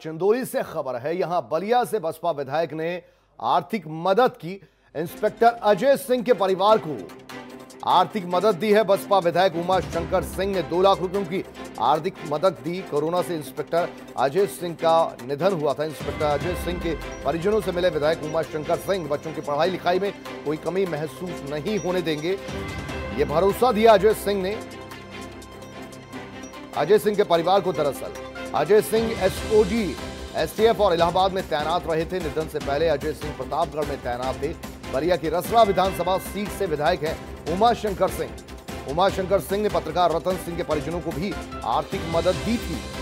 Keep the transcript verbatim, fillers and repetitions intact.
चंदौली से खबर है, यहां बलिया से बसपा विधायक ने आर्थिक मदद की। इंस्पेक्टर अजय सिंह के परिवार को आर्थिक मदद दी है। बसपा विधायक उमा शंकर सिंह ने दो लाख रुपयों की आर्थिक मदद दी। कोरोना से इंस्पेक्टर अजय सिंह का निधन हुआ था। इंस्पेक्टर अजय सिंह के परिजनों से मिले विधायक उमा शंकर सिंह बच्चों की पढ़ाई लिखाई में कोई कमी महसूस नहीं होने देंगे, ये भरोसा दिया अजय सिंह ने अजय सिंह के परिवार को। दरअसल अजय सिंह एसओजी, एसटीएफ और इलाहाबाद में तैनात रहे थे। निधन से पहले अजय सिंह प्रतापगढ़ में तैनात थे। बलिया की रसरा विधानसभा सीट से विधायक है उमा शंकर सिंह। उमा शंकर सिंह ने पत्रकार रतन सिंह के परिजनों को भी आर्थिक मदद दी थी।